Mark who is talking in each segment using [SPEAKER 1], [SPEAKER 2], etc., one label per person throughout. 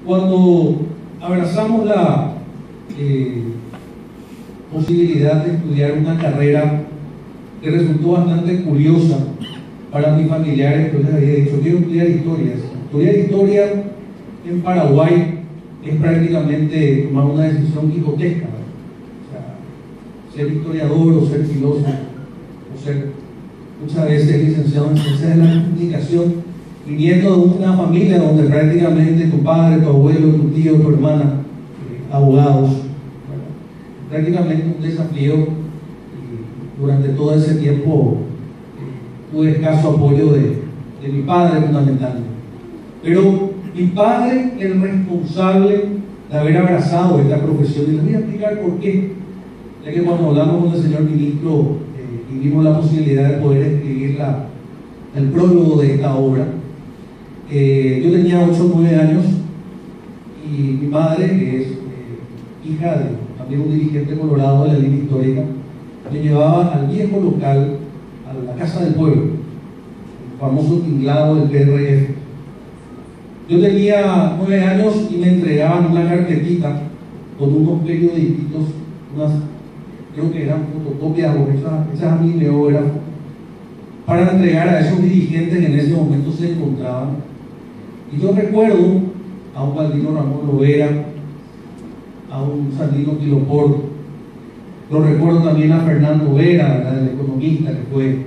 [SPEAKER 1] Cuando abrazamos la posibilidad de estudiar una carrera que resultó bastante curiosa para mis familiares, yo les había dicho, quiero estudiar historia. Estudiar historia en Paraguay es prácticamente tomar una decisión quijotesca, o sea, ser historiador o ser filósofo o ser muchas veces licenciado en ciencias de la comunicación, viniendo de una familia donde prácticamente tu padre, tu abuelo, tu tío, tu hermana, abogados, ¿verdad? Prácticamente un desafío, y durante todo ese tiempo tuve escaso apoyo de mi padre fundamentalmente. Pero mi padre es el responsable de haber abrazado esta profesión, y les voy a explicar por qué, ya que cuando hablamos con el señor ministro y vimos la posibilidad de poder escribir el prólogo de esta obra, yo tenía 8 o 9 años y mi madre, que es hija de también un dirigente colorado de la línea histórica, me llevaba al viejo local, a la Casa del Pueblo, el famoso tinglado del PRF. Yo tenía 9 años y me entregaban una carpetita con unos periodiquitos, creo que eran fotocopias o esas mimeógrafos, para entregar a esos dirigentes que en ese momento se encontraban. Y yo recuerdo a un Baldino Ramón Lovera, a un Sandino Quilopor, lo recuerdo también a Fernando Vera, ¿verdad?, el economista que fue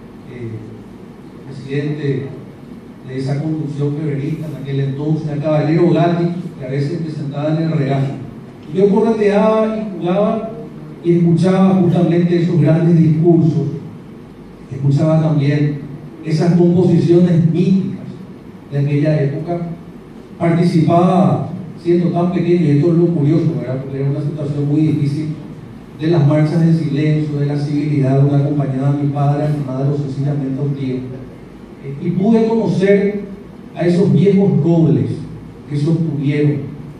[SPEAKER 1] presidente de esa conducción febrerista en aquel entonces, a Caballero Gatti, que a veces presentaba en el regazo. Y yo correteaba y jugaba y escuchaba justamente esos grandes discursos, escuchaba también esas composiciones míticas de aquella época, participaba siendo tan pequeño, y esto es lo curioso, ¿verdad?, porque era una situación muy difícil, de las marchas de silencio, de la civilidad, una acompañada a mi padre, a mi madre o sencillamente a un tío. Y pude conocer a esos viejos nobles que sostuvieron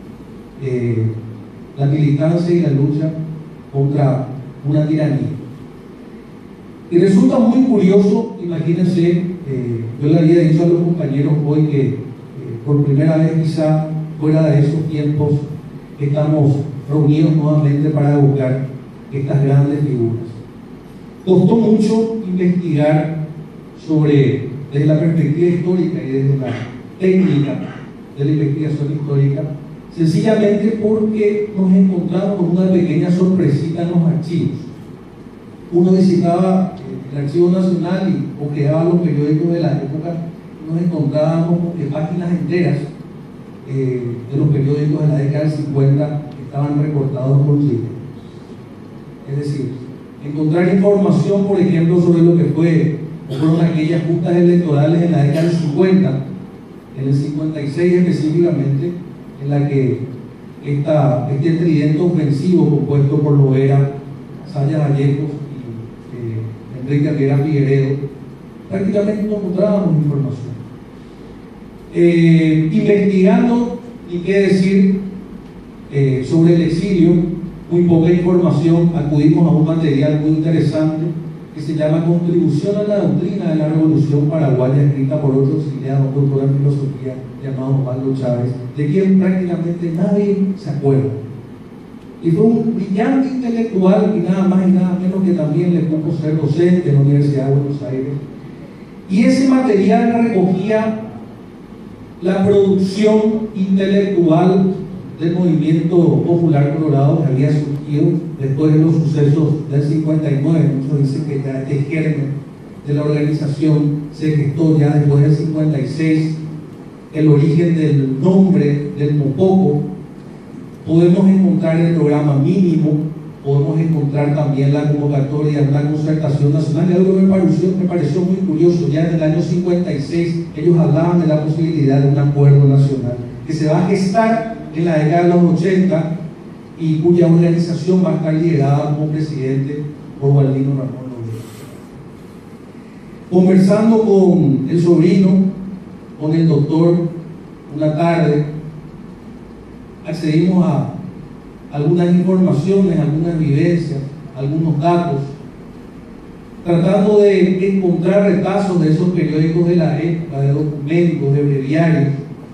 [SPEAKER 1] la militancia y la lucha contra una tiranía. Y resulta muy curioso, imagínense, yo le había dicho a los compañeros hoy que por primera vez quizá fuera de esos tiempos estamos reunidos nuevamente para buscar estas grandes figuras. Costó mucho investigar desde la perspectiva histórica y desde la técnica de la investigación histórica, sencillamente porque nos encontramos con una pequeña sorpresita en los archivos. Uno visitaba el Archivo Nacional y ojeaba los periódicos de la época, y nos encontrábamos con páginas enteras de los periódicos de la década del 50 estaban recortados por Chile. Es decir, encontrar información, por ejemplo, sobre lo que fueron aquellas justas electorales en la década del 50, en el 56 específicamente, en la que este tridente ofensivo compuesto por Lovera, Sayas Vallejos y Enrique Aguera Figueredo, prácticamente no encontrábamos información. Investigando, y qué decir, sobre el exilio, muy poca información, acudimos a un material muy interesante que se llama Contribución a la Doctrina de la Revolución Paraguaya, escrita por otro exiliado, un doctor en filosofía llamado Pablo Chávez, de quien prácticamente nadie se acuerda. Y fue un brillante intelectual, y nada más y nada menos que también le pudo ser docente en la Universidad de Buenos Aires. Y ese material recogía la producción intelectual del movimiento popular colorado que había surgido después de los sucesos del 59. Muchos dicen que ya este germen de la organización se gestó ya después del 56. El origen del nombre del Mopoco podemos encontrar en el programa mínimo, podemos encontrar también la convocatoria de una concertación nacional, y algo me pareció muy curioso. Ya en el año 56 ellos hablaban de la posibilidad de un acuerdo nacional que se va a gestar en la década de los 80 y cuya organización va a estar liderada como presidente por Baldino Ramón Lovera. Conversando con el sobrino, con el doctor, una tarde, accedimos a algunas informaciones, algunas vivencias, algunos datos, tratando de encontrar retazos de esos periódicos de la época, de documentos, de breviarios,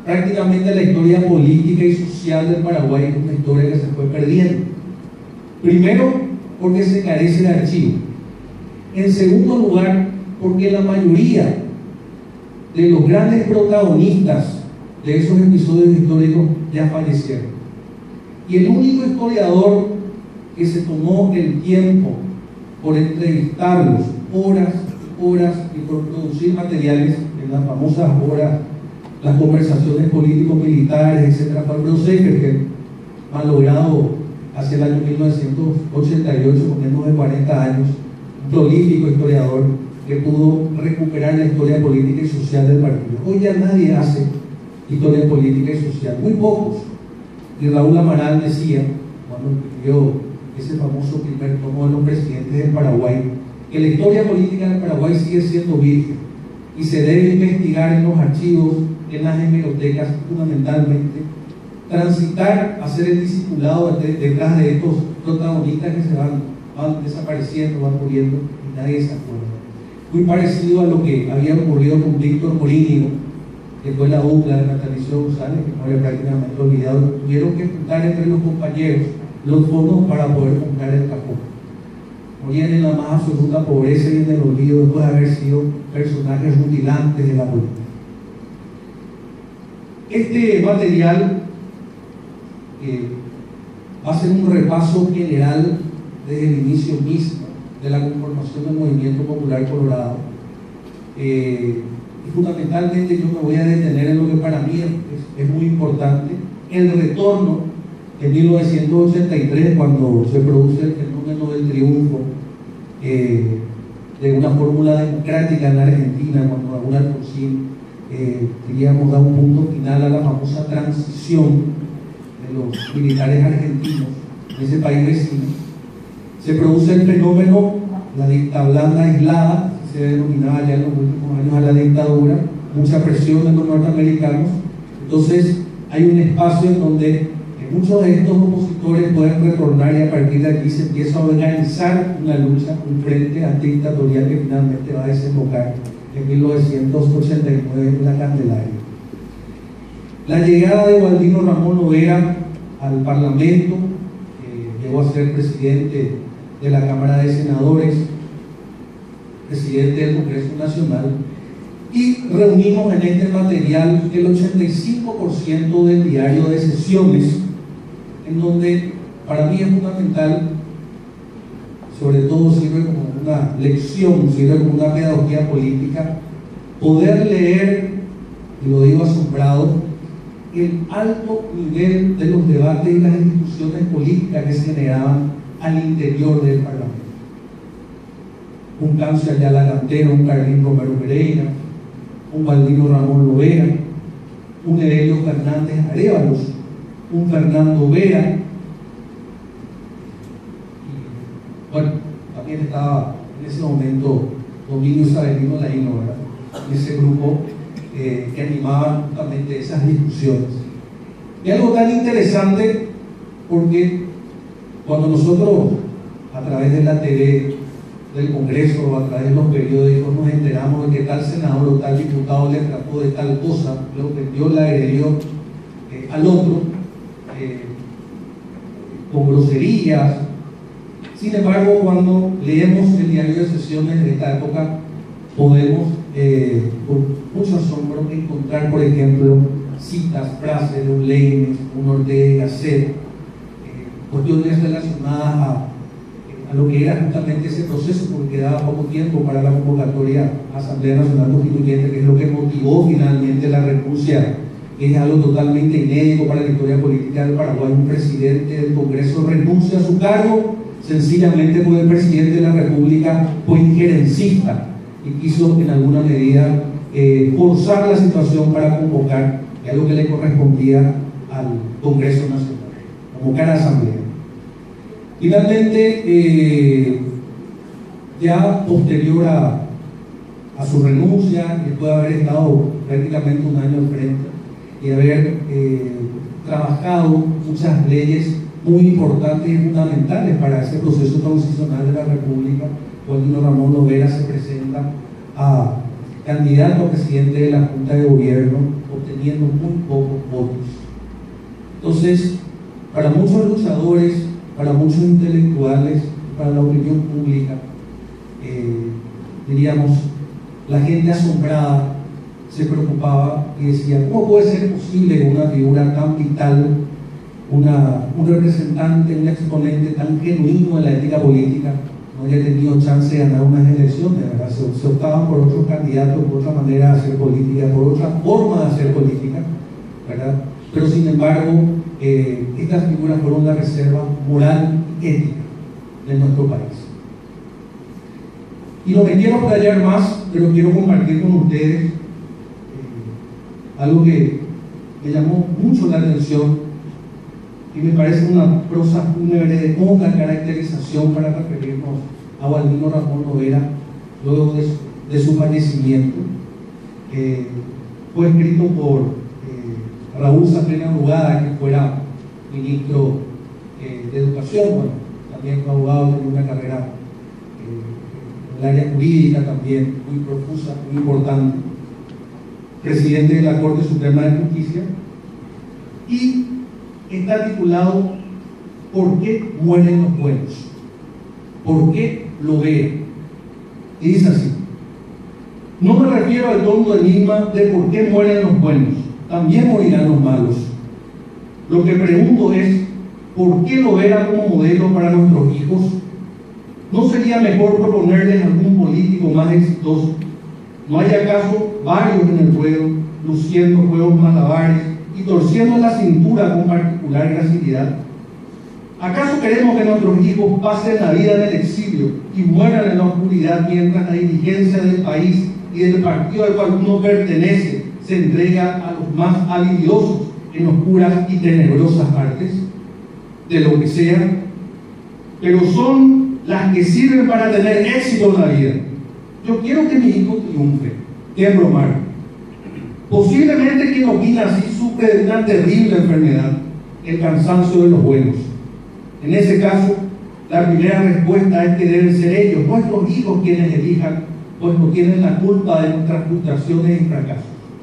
[SPEAKER 1] prácticamente la historia política y social del Paraguay es una historia que se fue perdiendo. Primero, porque se carece de archivo. En segundo lugar, porque la mayoría de los grandes protagonistas de esos episodios históricos ya fallecieron. Y el único historiador que se tomó el tiempo por entrevistarlos horas y por producir materiales en las famosas horas, las conversaciones político-militares, etc., fue Alfredo Seifertgen, malogrado hacia el año 1988, con menos de 40 años, un prolífico historiador que pudo recuperar la historia política y social del partido. Hoy ya nadie hace historia política y social, muy pocos. Y Raúl Amaral decía, cuando escribió ese famoso primer tomo de los presidentes del Paraguay, que la historia política del Paraguay sigue siendo virgen y se debe investigar en los archivos, en las hemerotecas, fundamentalmente, transitar a ser el discipulado detrás de estos protagonistas que se van desapareciendo, van muriendo y nadie se acuerda. Muy parecido a lo que había ocurrido con Víctor Morínigo, que fue la dupla de Natalicio González, que muere prácticamente olvidado. Tuvieron que juntar entre los compañeros los fondos para poder comprar el cajón. Morían en la más absoluta pobreza y en el olvido después de haber sido personajes rutilantes de la política. Este material va a ser un repaso general desde el inicio mismo de la conformación del Movimiento Popular Colorado. Y fundamentalmente yo me voy a detener en lo que para mí es muy importante, el retorno en 1983, cuando se produce el fenómeno del triunfo de una fórmula democrática en la Argentina, cuando Raúl Alfonsín queríamos dar un punto final a la famosa transición de los militares argentinos en ese país vecino. Se produce el fenómeno, la dictadura blanda aislada, se denominaba ya en los últimos años a la dictadura, mucha presión de los norteamericanos. Entonces hay un espacio en donde muchos de estos opositores pueden retornar y a partir de aquí se empieza a organizar una lucha, un frente antidictatorial que finalmente va a desembocar en 1989 en la Candelaria. La llegada de Gualdino Ramón Noguera al Parlamento, llegó a ser presidente de la Cámara de Senadores, presidente del Congreso Nacional, y reunimos en este material el 85% del diario de sesiones, en donde para mí es fundamental, sobre todo sirve como una lección, sirve como una pedagogía política, poder leer, y lo digo asombrado, el alto nivel de los debates y las discusiones políticas que se generaban al interior del Parlamento. Un Cancio Ayala Cantero, un Carlín Romero Pereira, un Gualdino Ramón Noguera, un Heredio Fernández Arévalos, un Fernando Vera. Y, bueno, también estaba en ese momento Domingo Isabelino Laino, ¿verdad? En ese grupo que animaban justamente esas discusiones. Y algo tan interesante, porque cuando nosotros a través de la TV del Congreso o a través de los periódicos nos enteramos de que tal senador o tal diputado le trató de tal cosa, le ofendió, la agredió al otro con groserías. Sin embargo, cuando leemos el diario de sesiones de esta época, podemos con mucho asombro encontrar, por ejemplo, citas, frases de un Leines, un Ortega y Gasset, cuestiones relacionadas a lo que era justamente ese proceso, porque quedaba poco tiempo para la convocatoria a Asamblea Nacional Constituyente, que es lo que motivó finalmente la renuncia, que es algo totalmente inédito para la historia política del Paraguay. Un presidente del Congreso renuncia a su cargo sencillamente porque el presidente de la República fue injerencista y quiso en alguna medida forzar la situación para convocar algo que le correspondía al Congreso Nacional, convocar a asamblea. Finalmente, ya posterior a su renuncia, después de haber estado prácticamente un año al frente y haber trabajado muchas leyes muy importantes y fundamentales para ese proceso transicional de la República, Gualdino Ramón Noguera se presenta a candidato a presidente de la Junta de Gobierno obteniendo muy pocos votos. Entonces, para muchos luchadores, para muchos intelectuales, para la opinión pública, diríamos, la gente asombrada se preocupaba y decía, ¿cómo puede ser posible que una figura tan vital, un representante, un exponente tan genuino en la ética política, no haya tenido chance de ganar unas elecciones? ¿Verdad? Se optaban por otros candidatos, por otra manera de hacer política, por otra forma de hacer política, ¿verdad? Pero sin embargo, estas figuras fueron la reserva moral y ética de nuestro país. Y no me quiero playar más, pero quiero compartir con ustedes algo que me llamó mucho la atención y me parece una prosa fúnebre de poca caracterización para referirnos a Ubaldino Ramón Noguera luego de su fallecimiento. Fue escrito por Raúl Safrena Brugada, que fuera ministro de Educación, bueno, también fue abogado, tenía una carrera en el área jurídica también muy profusa, muy importante, presidente de la Corte Suprema de Justicia, y está titulado ¿Por qué mueren los buenos? ¿Por qué Lovera? Y dice así: no me refiero al tonto enigma de por qué mueren los buenos, también morirán los malos. Lo que pregunto es, ¿por qué Lovera como modelo para nuestros hijos? ¿No sería mejor proponerles algún político más exitoso? ¿No hay acaso varios en el ruedo, luciendo juegos malabares y torciendo la cintura con particular gracilidad? ¿Acaso queremos que nuestros hijos pasen la vida en el exilio y mueran en la oscuridad mientras la dirigencia del país y del partido al cual uno pertenece se entrega a los más habilidosos en oscuras y tenebrosas artes? De lo que sea, pero son las que sirven para tener éxito en la vida. Yo quiero que mi hijo triunfe, que embromar. Posiblemente quien opina así sufre de una terrible enfermedad, el cansancio de los buenos. En ese caso, la primera respuesta es que deben ser ellos, nuestros hijos, quienes elijan, pues no tienen la culpa de nuestras frustraciones y fracasos.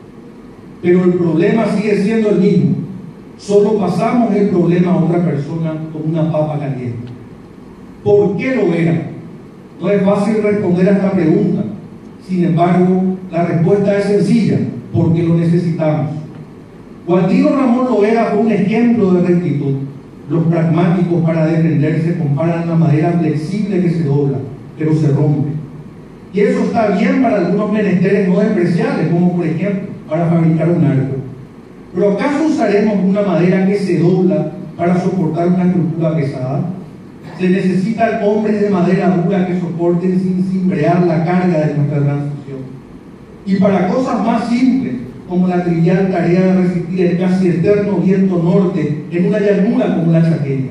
[SPEAKER 1] Pero el problema sigue siendo el mismo. Solo pasamos el problema a otra persona con una papa caliente. ¿Por qué Lovera? No es fácil responder a esta pregunta. Sin embargo, la respuesta es sencilla: porque lo necesitamos. Ubaldino Ramón Lovera fue un ejemplo de rectitud. Los pragmáticos, para defenderse, comparan la madera flexible que se dobla, pero se rompe. Y eso está bien para algunos menesteres no despreciables, como por ejemplo para fabricar un arco. ¿Pero acaso usaremos una madera que se dobla para soportar una estructura pesada? Se necesitan hombres de madera dura que soporten sin cimbrear la carga de nuestra transición. Y para cosas más simples, como la trivial tarea de resistir el casi eterno viento norte en una llanura como la chaqueña.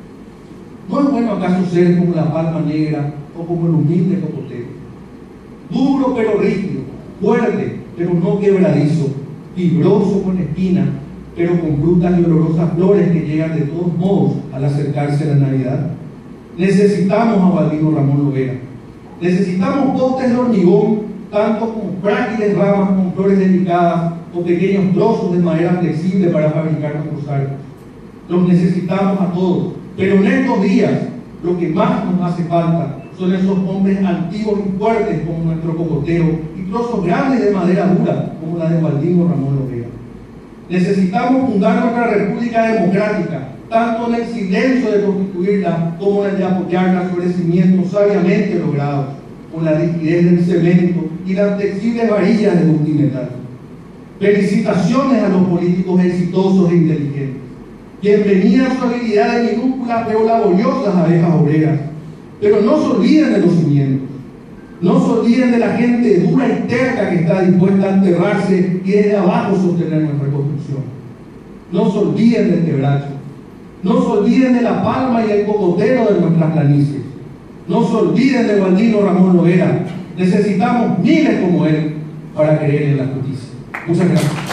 [SPEAKER 1] ¿No es bueno acaso ser como la palma negra o como el humilde cocotero? Duro pero rígido, fuerte pero no quebradizo, fibroso con espinas, pero con frutas y olorosas flores que llegan de todos modos al acercarse a la Navidad. Necesitamos a Ubaldino Ramón Lovera. Necesitamos postes de hormigón, tanto como frágiles ramas con flores delicadas o pequeños trozos de madera flexible para fabricar nuestros arcos. Los necesitamos a todos, pero en estos días lo que más nos hace falta son esos hombres antiguos y fuertes como nuestro cocotero y trozos grandes de madera dura como la de Ubaldino Ramón Lovera. Necesitamos fundar nuestra República Democrática, tanto en el silencio de constituirla como en el de apoyarla sobre cimientos sabiamente logrados, con la rigidez del cemento y las flexibles varillas de Continental. Felicitaciones a los políticos exitosos e inteligentes. Bienvenida a su habilidad de minúsculas pero laboriosas abejas obreras. Pero no se olviden de los cimientos. No se olviden de la gente dura y terca que está dispuesta a enterrarse y desde abajo sostener nuestra construcción. No se olviden del quebracho. No se olviden de la palma y el cocotero de nuestras planicies. No se olviden de Ubaldino Ramón Lovera. Necesitamos miles como él para creer en la justicia. Muchas gracias.